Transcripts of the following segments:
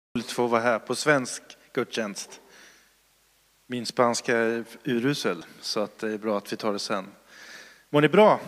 Roligt få vara här på svensk gudstjänst. Min spanska är urusel, så att det är bra att vi tar det sen. Mår ni bra?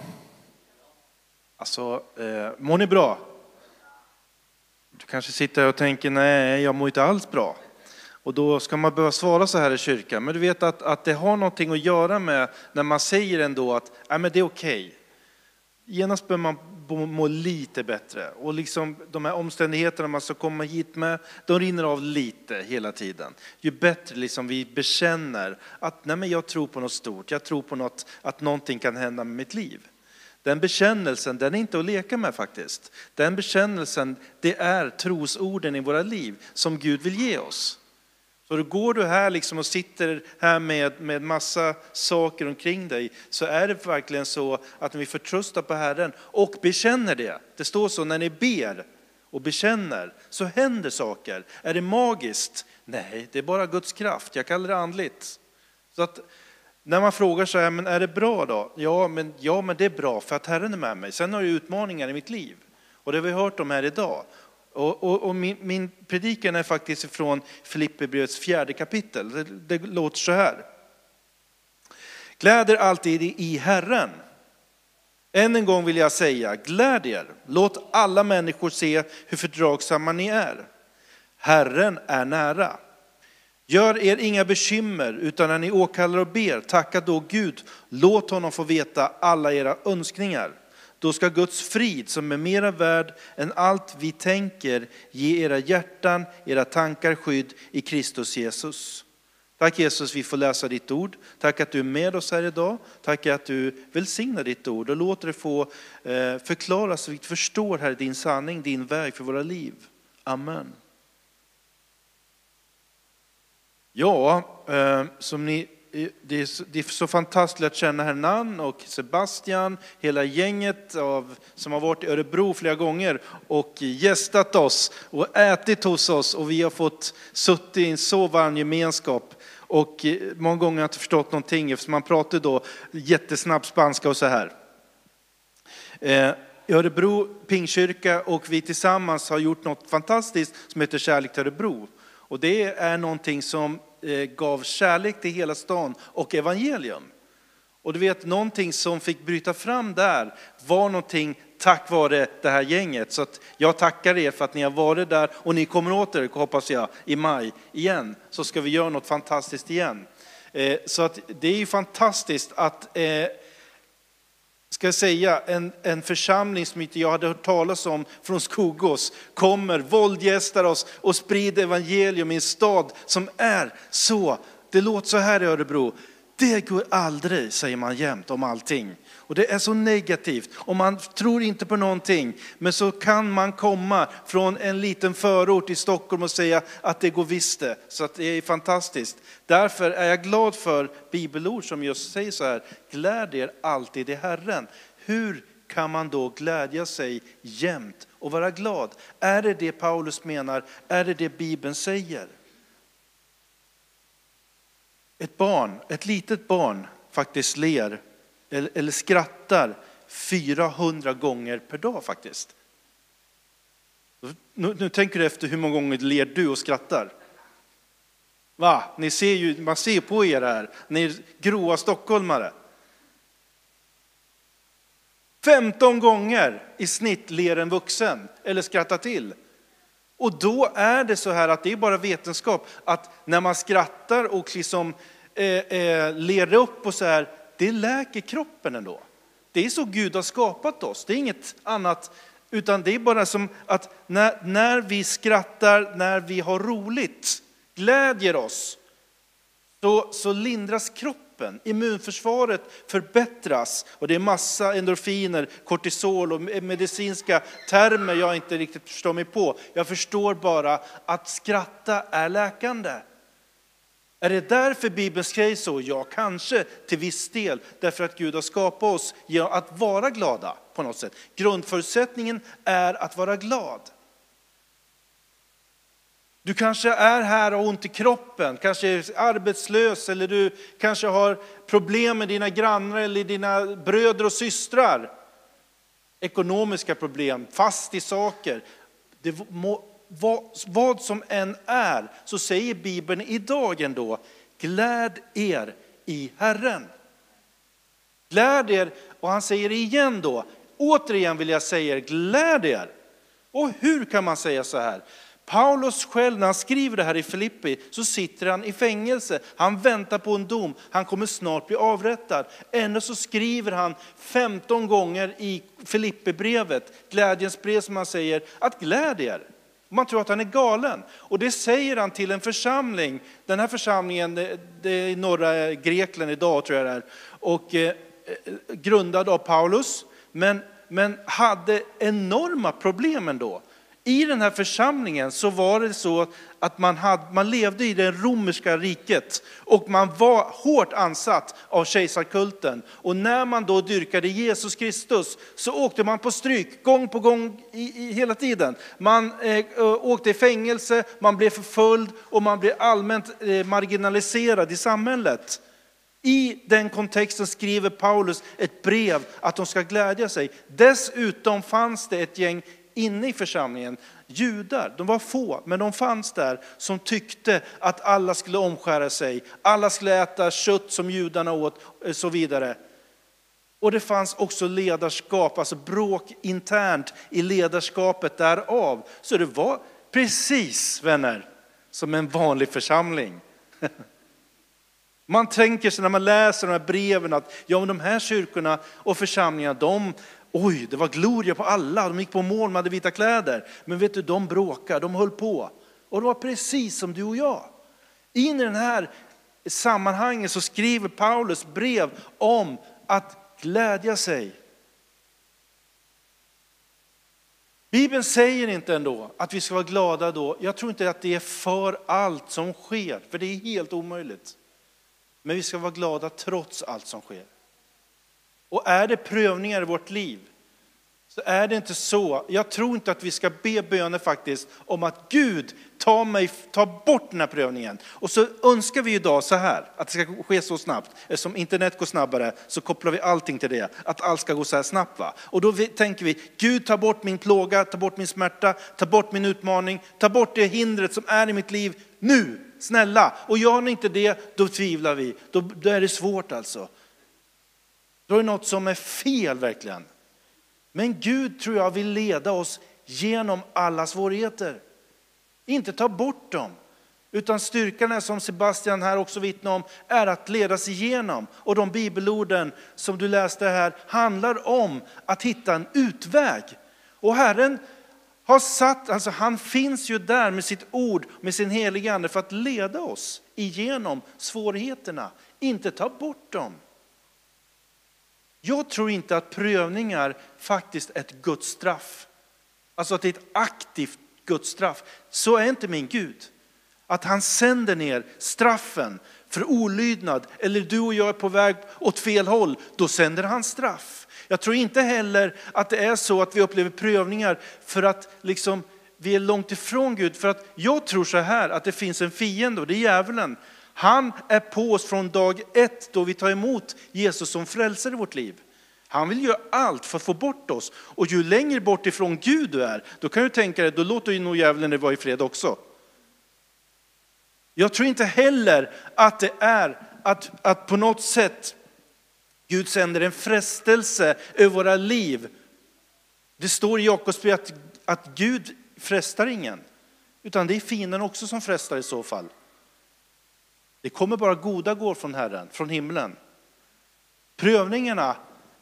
Mår ni bra? Du kanske sitter och tänker, nej, jag mår inte alls bra. Och då ska man behöva svara så här i kyrkan. Men du vet att det har någonting att göra med när man säger ändå att men det är okej. Genast bör man må lite bättre. Och liksom de här omständigheterna man ska komma hit med, de rinner av lite hela tiden. Ju bättre liksom vi bekänner att jag tror på något stort. Jag tror på att någonting kan hända med mitt liv. Den bekännelsen, den är inte att leka med faktiskt. Den bekännelsen, det är trosorden i våra liv som Gud vill ge oss. Så då går du här liksom och sitter här med massa saker omkring dig, så är det verkligen så att när vi förtröstar på Herren och bekänner det. Det står så, när ni ber och bekänner så händer saker. Är det magiskt? Nej, det är bara Guds kraft. Jag kallar det andligt. Så att när man frågar så här, men är det bra då? Ja, men det är bra för att Herren är med mig. Sen har jag utmaningar i mitt liv. Och det har vi hört om här idag. Och min predikan är faktiskt från Filipperbrevets 4:e kapitel. Det låter så här. Gläder alltid i Herren. Än en gång vill jag säga, gläd er. Låt alla människor se hur fördragsamma ni är. Herren är nära. Gör er inga bekymmer, utan när ni åkallar och ber, tacka då Gud. Låt honom få veta alla era önskningar. Då ska Guds frid, som är mera värd än allt vi tänker, ge era hjärtan, era tankar skydd i Kristus Jesus. Tack Jesus, vi får läsa ditt ord. Tack att du är med oss här idag. Tack att du välsignar ditt ord och låter det få förklaras så vi förstår här din sanning, din väg för våra liv. Amen. Ja, det är så fantastiskt att känna Hernan och Sebastian, hela gänget som har varit i Örebro flera gånger och gästat oss och ätit hos oss, och vi har fått suttit i en så varm gemenskap. Och många gånger har jag inte förstått någonting eftersom man pratar då jättesnabb spanska och så här. I Örebro Pingkyrka, och vi tillsammans har gjort något fantastiskt som heter Kärlek till Örebro. Och det är någonting som gav kärlek till hela stan och evangelium. Och du vet, någonting som fick bryta fram där var någonting tack vare det här gänget. Så att jag tackar er för att ni har varit där, och ni kommer åter, hoppas jag, i maj igen. Så ska vi göra något fantastiskt igen. Så att det är ju fantastiskt att ska jag säga, en församling som inte jag hade hört talas om från Skogås kommer, våldgästar oss och sprider evangelium i en stad som är så. Det låter så här i Örebro. Det går aldrig, säger man jämt om allting. Och det är så negativt. Och man tror inte på någonting. Men så kan man komma från en liten förort i Stockholm och säga att det går visst det. Så att det är fantastiskt. Därför är jag glad för bibelord som just säger så här. Gläd er alltid i Herren. Hur kan man då glädja sig jämt och vara glad? Är det det Paulus menar? Är det det Bibeln säger? Ett litet barn faktiskt ler eller skrattar 400 gånger per dag faktiskt. Nu tänker du efter, hur många gånger ler du och skrattar? Va? Man ser ju på er här. Ni är gråa stockholmare. 15 gånger i snitt ler en vuxen eller skrattar till. Och då är det så här att det är bara vetenskap att när man skrattar och liksom ler upp och så här, det läker kroppen ändå. Det är så Gud har skapat oss. Det är inget annat, utan det är bara som att när vi skrattar, när vi har roligt, glädjer oss, så lindras kroppen. Immunförsvaret förbättras, och det är massa endorfiner, kortisol och medicinska termer jag inte riktigt förstår mig på. Jag förstår bara att skratta är läkande. Är det därför Bibeln säger så? Ja, kanske till viss del. Därför att Gud har skapat oss genom att vara glada på något sätt. Grundförutsättningen är att vara glad. Du kanske är här och har ont i kroppen, kanske är arbetslös, eller du kanske har problem med dina grannar eller dina bröder och systrar. Ekonomiska problem, fast i saker. vad som än är, så säger Bibeln idag ändå, gläd er i Herren. Gläd er, och han säger det igen då, återigen vill jag säga gläd er. Och hur kan man säga så här? Paulus själv, när han skriver det här i Filippi, så sitter han i fängelse. Han väntar på en dom. Han kommer snart bli avrättad. Ändå så skriver han 15 gånger i Filippibrevet, glädjens brev som han säger, att gläd er. Man tror att han är galen. Och det säger han till en församling. Den här församlingen, det är i norra Grekland idag tror jag det är. Och grundad av Paulus. Men hade enorma problem ändå. I den här församlingen så var det så att man levde i det romerska riket. Och man var hårt ansatt av kejsarkulten. Och när man då dyrkade Jesus Kristus så åkte man på stryk gång på gång hela tiden. Man åkte i fängelse, man blev förföljd och man blev allmänt marginaliserad i samhället. I den kontexten skriver Paulus ett brev att de ska glädja sig. Dessutom fanns det ett gäng inne i församlingen, judar, de var få, men de fanns där som tyckte att alla skulle omskära sig, alla skulle äta kött som judarna åt och så vidare. Och det fanns också ledarskap, alltså bråk internt i ledarskapet därav. Så det var precis, vänner, som en vanlig församling. Man tänker sig när man läser de här breven att ja, men de här kyrkorna och församlingarna, det var gloria på alla. De gick på mål, de hade vita kläder. Men vet du, de bråkade, de höll på. Och det var precis som du och jag. In i den här sammanhanget så skriver Paulus brev om att glädja sig. Bibeln säger inte ändå att vi ska vara glada då. Jag tror inte att det är för allt som sker. För det är helt omöjligt. Men vi ska vara glada trots allt som sker. Och är det prövningar i vårt liv så är det inte så. Jag tror inte att vi ska be böner faktiskt om att Gud ta bort den här prövningen. Och så önskar vi idag så här, att det ska ske så snabbt. Eftersom internet går snabbare så kopplar vi allting till det. Att allt ska gå så här snabbt, va? Och då tänker vi, Gud ta bort min plåga, ta bort min smärta, ta bort min utmaning, ta bort det hindret som är i mitt liv nu. Snälla, och gör ni inte det, då tvivlar vi. Då är det svårt alltså. Då är det något som är fel verkligen. Men Gud tror jag vill leda oss genom alla svårigheter. Inte ta bort dem. Utan styrkan är, som Sebastian här också vittnar om, är att ledas igenom. Och de bibelorden som du läste här handlar om att hitta en utväg. Och Herren har satt, alltså han finns ju där med sitt ord, med sin heliga ande för att leda oss igenom svårigheterna. Inte ta bort dem. Jag tror inte att prövningar faktiskt är ett Guds straff. Alltså att det är ett aktivt Guds straff. Så är inte min Gud. Att han sänder ner straffen för olydnad. Eller du och jag är på väg åt fel håll. Då sänder han straff. Jag tror inte heller att det är så att vi upplever prövningar för att liksom vi är långt ifrån Gud. För att jag tror så här att det finns en fiende och det är djävulen. Han är på oss från dag 1 då vi tar emot Jesus som frälsare i vårt liv. Han vill göra allt för att få bort oss. Och ju längre bort ifrån Gud du är, då kan du tänka dig, då låter ju nog djävulen det vara i fred också. Jag tror inte heller att det är att på något sätt Gud sänder en frestelse över våra liv. Det står i Jakobsbrevet att Gud frestar ingen. Utan det är fienden också som frestar i så fall. Det kommer bara goda går från Herren, från himlen. Prövningarna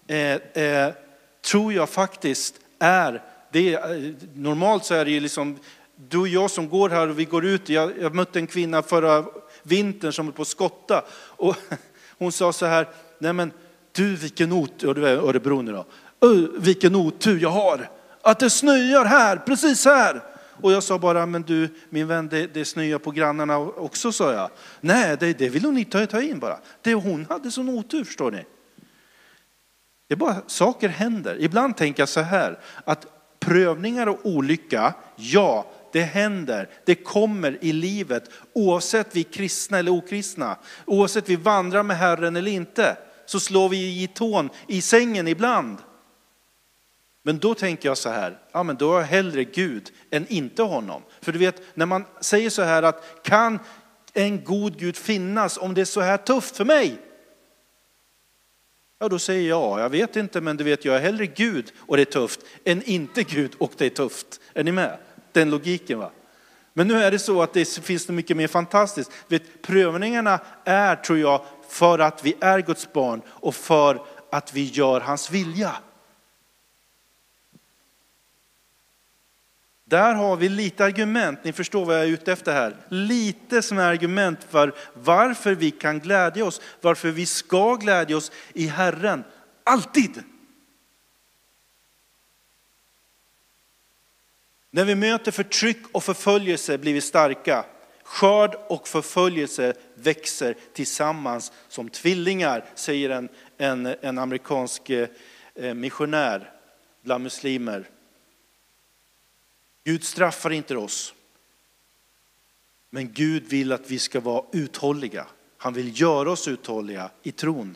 tror jag faktiskt är, normalt så är det ju liksom du och jag som går här och vi går ut. Jag mötte en kvinna förra vintern som var på skotta. Och hon sa så här, nej men du vilken otur, och det var Örebro nu då. Vilken otur jag har. Att det snöar här, precis här. Och jag sa bara, men du min vän, det snöar på grannarna också, sa jag. Nej, det vill hon inte ta in bara. Hon hade sån otur, förstår ni. Det är bara, saker händer. Ibland tänker jag så här, att prövningar och olycka, ja, det händer. Det kommer i livet, oavsett vi är kristna eller okristna. Oavsett vi vandrar med Herren eller inte, så slår vi i tån i sängen ibland. Men då tänker jag så här, ja men då är jag hellre Gud än inte honom. För du vet, när man säger så här att kan en god Gud finnas om det är så här tufft för mig? Ja, då säger jag vet inte, men du vet, jag är hellre Gud och det är tufft än inte Gud och det är tufft. Är ni med? Den logiken, va? Men nu är det så att det finns något mycket mer fantastiskt. Vet, prövningarna är, tror jag, för att vi är Guds barn och för att vi gör hans vilja. Där har vi lite argument, ni förstår vad jag är ute efter här. Lite som argument för varför vi kan glädja oss, varför vi ska glädja oss i Herren. Alltid! När vi möter förtryck och förföljelse blir vi starka. Skörd och förföljelse växer tillsammans som tvillingar, säger en amerikansk missionär bland muslimer. Gud straffar inte oss. Men Gud vill att vi ska vara uthålliga. Han vill göra oss uthålliga i tron.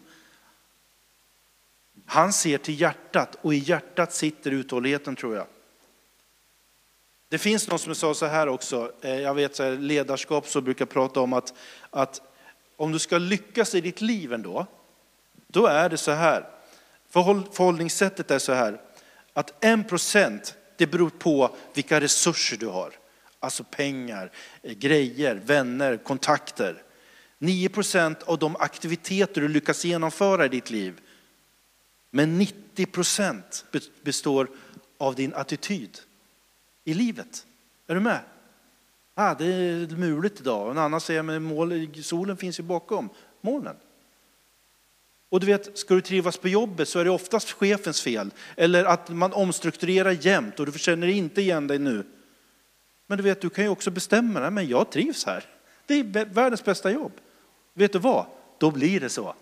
Han ser till hjärtat och i hjärtat sitter uthålligheten, tror jag. Det finns någon som sa så här också. Jag vet så här, ledarskap så brukar prata om att om du ska lyckas i ditt liv ändå, då är det så här. Förhållningssättet är så här. Att 1% det beror på vilka resurser du har. Alltså pengar, grejer, vänner, kontakter. 9% av de aktiviteter du lyckas genomföra i ditt liv. Men 90% består av din attityd i livet. Är du med? Det är muligt idag. En annan säger, men solen finns ju bakom molnen. Och du vet, ska du trivas på jobbet så är det oftast chefens fel. Eller att man omstrukturerar jämt och du känner inte igen dig nu. Men du vet, du kan ju också bestämma dig, men jag trivs här. Det är världens bästa jobb. Vet du vad? Då blir det så.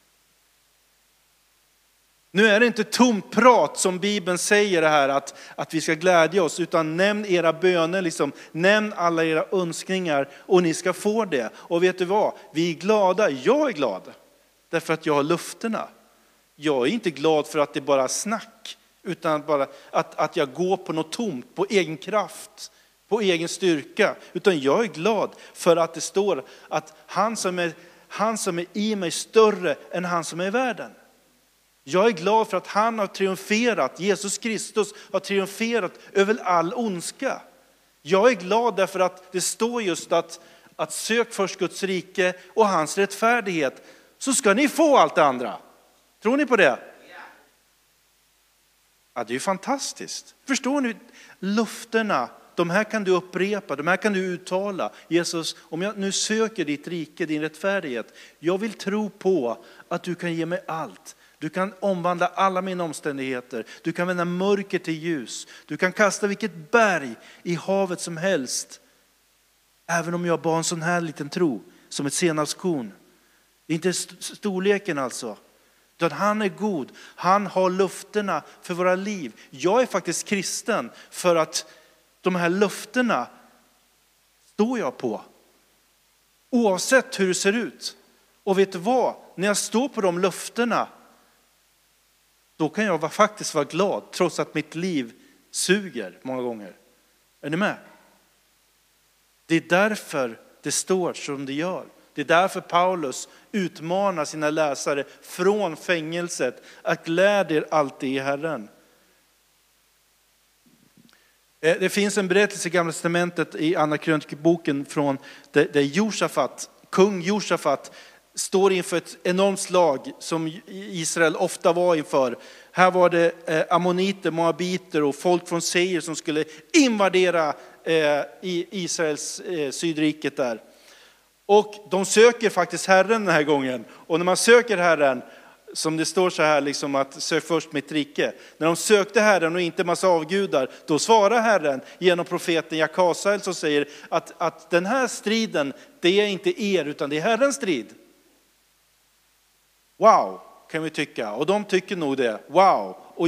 Nu är det inte tomt prat som Bibeln säger det här att vi ska glädja oss, utan nämn era böner, liksom, nämn alla era önskningar och ni ska få det. Och vet du vad? Vi är glada, jag är glad därför att jag har löftena. Jag är inte glad för att det bara är snack, utan bara att jag går på något tomt, på egen kraft, på egen styrka. Utan jag är glad för att det står att han som är i mig större än han som är i världen. Jag är glad för att han har triumferat, Jesus Kristus har triumferat över all ondska. Jag är glad därför att det står just att sök först Guds rike och hans rättfärdighet, så ska ni få allt det andra. Tror ni på det? Ja, det är ju fantastiskt. Förstår ni? Löftena, de här kan du upprepa, de här kan du uttala. Jesus, om jag nu söker ditt rike, din rättfärdighet, jag vill tro på att du kan ge mig allt. Du kan omvandla alla mina omständigheter. Du kan vända mörker till ljus. Du kan kasta vilket berg i havet som helst. Även om jag bara har en sån här liten tro, som ett senapskorn. Det är inte storleken alltså. Utan han är god. Han har löftena för våra liv. Jag är faktiskt kristen för att de här löftena står jag på. Oavsett hur det ser ut. Och vet du vad? När jag står på de löftena, då kan jag faktiskt vara glad trots att mitt liv suger många gånger. Är ni med? Det är därför det står som det gör. Det är därför Paulus utmanar sina läsare från fängelset att glädja er alltid i Herren. Det finns en berättelse i Gamla testamentet i Andra krönikeboken från där Josafat, kung Josafat, står inför ett enormt slag som Israel ofta var inför. Här var det ammoniter, moabiter och folk från Seir som skulle invadera i Israels sydriket där. Och de söker faktiskt Herren den här gången. Och när man söker Herren, som det står så här liksom att sök först mitt rike. När de sökte Herren och inte massa avgudar, då svarar Herren genom profeten Jakasael som säger att den här striden, det är inte er utan det är Herrens strid. Wow, kan vi tycka. Och de tycker nog det. Wow. Och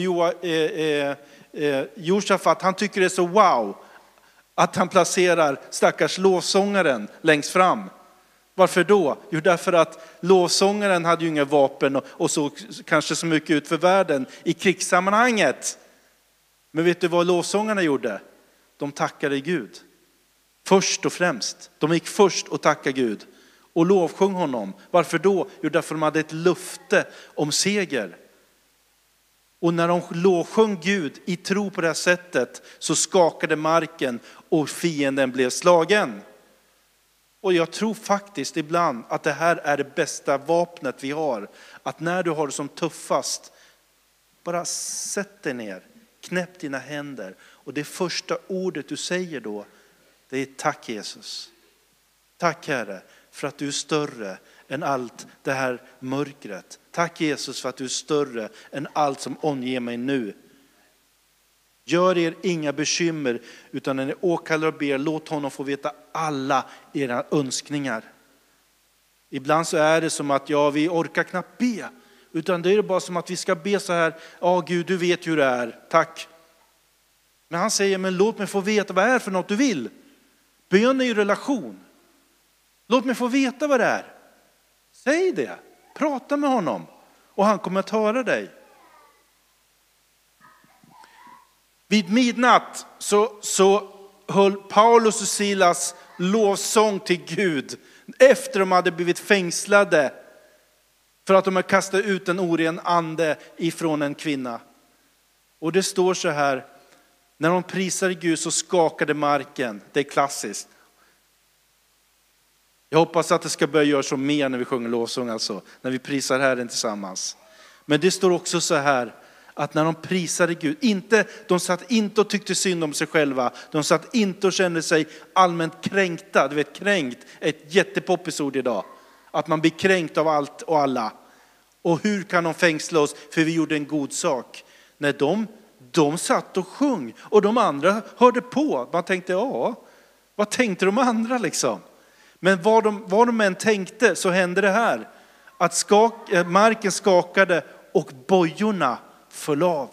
Josafat, han tycker det är så wow att han placerar stackars lovsångaren längst fram. Varför då? Jo, därför att lovsångaren hade ju inga vapen och så kanske så mycket ut för världen i krigssammanhanget. Men vet du vad lovsångarna gjorde? De tackade Gud. Först och främst. De gick först och tackade Gud. Och lovsjung honom. Varför då? Jo, därför de hade ett löfte om seger. Och när de lovsjöng Gud i tro på det här sättet så skakade marken och fienden blev slagen. Och jag tror faktiskt ibland att det här är det bästa vapnet vi har. Att när du har det som tuffast, bara sätt dig ner, knäpp dina händer. Och det första ordet du säger då, det är tack Jesus. Tack Herre för att du är större än allt det här mörkret. Tack Jesus för att du är större än allt som omger mig nu. Gör er inga bekymmer, utan när ni åkallar och ber, låt honom få veta alla era önskningar. Ibland så är det som att vi orkar knappt be. Utan det är bara som att vi ska be så här, ja Gud du vet hur det är, tack. Men han säger, men låt mig få veta vad det är för något du vill. Bön är ju relation. Låt mig få veta vad det är. Säg det, prata med honom och han kommer att höra dig. Vid midnatt så höll Paulus och Silas lovsång till Gud efter de hade blivit fängslade för att de hade kastat ut en oren ande ifrån en kvinna. Och det står så här, när de prisade Gud så skakade marken. Det är klassiskt. Jag hoppas att det ska börja göra så mer när vi sjunger lovsång, alltså när vi prisar Herren tillsammans. Men det står också så här, att när de prisade Gud, de satt inte och tyckte synd om sig själva. De satt inte och kände sig allmänt kränkta. Du vet, kränkt är ett jättepoppis ord idag. Att man blir kränkt av allt och alla. Och hur kan de fängsla oss för vi gjorde en god sak? När de satt och sjöng och de andra hörde på. Man tänkte, vad tänkte de andra liksom? Men vad de än tänkte så hände det här. Att marken skakade och bojorna föll av.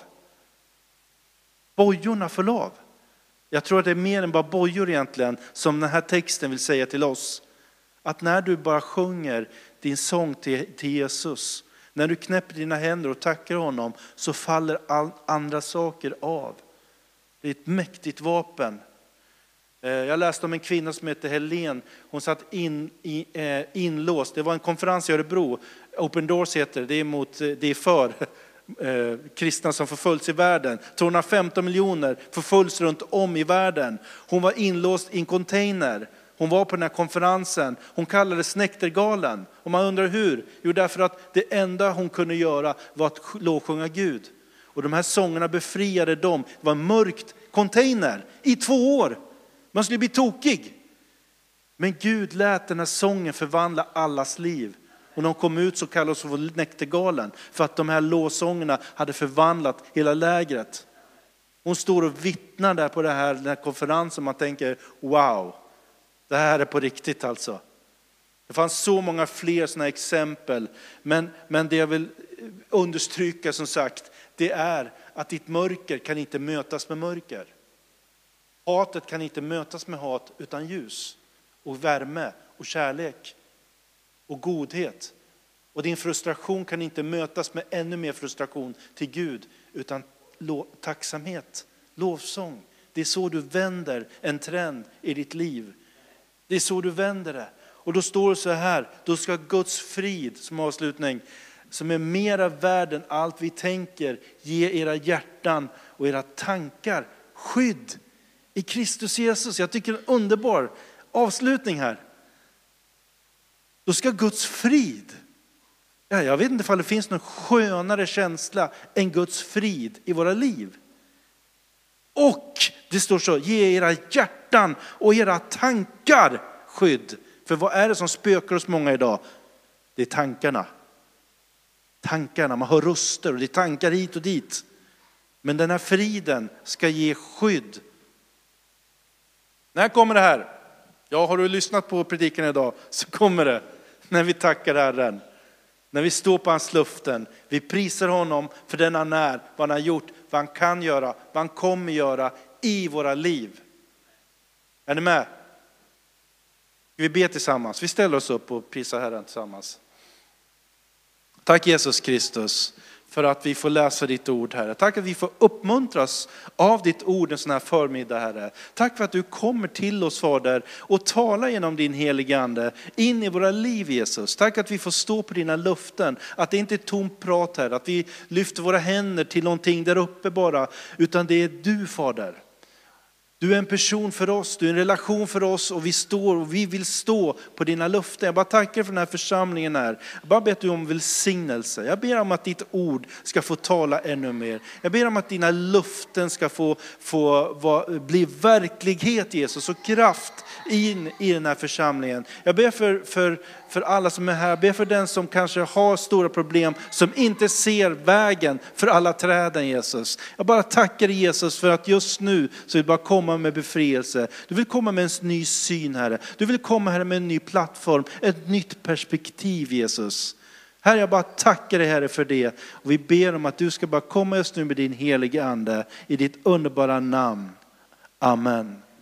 Bojorna föll av. Jag tror att det är mer än bara bojor egentligen som den här texten vill säga till oss. Att när du bara sjunger din sång till Jesus, när du knäpper dina händer och tackar honom, så faller andra saker av. Det är ett mäktigt vapen. Jag läste om en kvinna som heter Helen. Hon satt inlåst. Det var en konferens i Örebro. Open Doors heter det. Det är för kristna som förföljs i världen. 215 miljoner förföljs runt om i världen. Hon var inlåst i en container. Hon var på den här konferensen. Hon kallades Näktergalen. Och man undrar hur? Jo, därför att det enda hon kunde göra var att lovsjunga Gud. Och de här sångerna befriade dem. Det var en mörkt container i 2 år. Man skulle bli tokig. Men Gud lät den här sången förvandla allas liv. Och när de kom ut så kallades de för Näktergalen. För att de här lovsångerna hade förvandlat hela lägret. Hon står och vittnar där på den här konferensen. Man tänker, wow, det här är på riktigt alltså. Det fanns så många fler sådana exempel. Men det jag vill understryka som sagt, det är att ditt mörker kan inte mötas med mörker. Hatet kan inte mötas med hat utan ljus och värme och kärlek och godhet. Och din frustration kan inte mötas med ännu mer frustration till Gud utan tacksamhet, lovsång. Det är så du vänder en trend i ditt liv. Det är så du vänder det. Och då står det så här, då ska Guds frid som avslutning, som är mera värd än allt vi tänker, ge era hjärtan och era tankar skydd i Kristus Jesus. Jag tycker det är en underbar avslutning här. Då ska Guds frid. Jag vet inte om det finns någon skönare känsla än Guds frid i våra liv. Och det står så, ge era hjärtan och era tankar skydd. För vad är det som spökar hos många idag? Det är tankarna. Tankarna, man hör röster och det är tankar hit och dit. Men den här friden ska ge skydd. När kommer det här? Ja, har du lyssnat på predikan idag så kommer det. När vi tackar Herren. När vi står på hans luften. Vi prisar honom för den han är. Vad han har gjort. Vad han kan göra. Vad han kommer göra i våra liv. Är ni med? Vi ber tillsammans. Vi ställer oss upp och prisar Herren tillsammans. Tack Jesus Kristus för att vi får läsa ditt ord, Herre. Tack att vi får uppmuntras av ditt ord en sån här förmiddag, Herre. Tack för att du kommer till oss, Fader, och talar genom din heliga ande in i våra liv, Jesus. Tack att vi får stå på dina luften, att det inte är tomt prat här, att vi lyfter våra händer till någonting där uppe bara, utan det är du, Fader. Du är en person för oss, du är en relation för oss och vi vill stå på dina löften. Jag bara tackar för den här församlingen här. Jag bara ber dig om välsignelse. Jag ber om att ditt ord ska få tala ännu mer. Jag ber om att dina löften ska bli verklighet, Jesus, och kraft in i den här församlingen. Jag ber för alla som är här. Jag ber för den som kanske har stora problem, som inte ser vägen för alla träden, Jesus. Jag bara tackar Jesus för att just nu så vill bara komma med befrielse. Du vill komma med en ny syn, Herre. Du vill komma här med en ny plattform, ett nytt perspektiv, Jesus. Herre, jag bara tackar dig, Herre, för det. Och vi ber om att du ska bara komma just nu med din heliga ande i ditt underbara namn. Amen.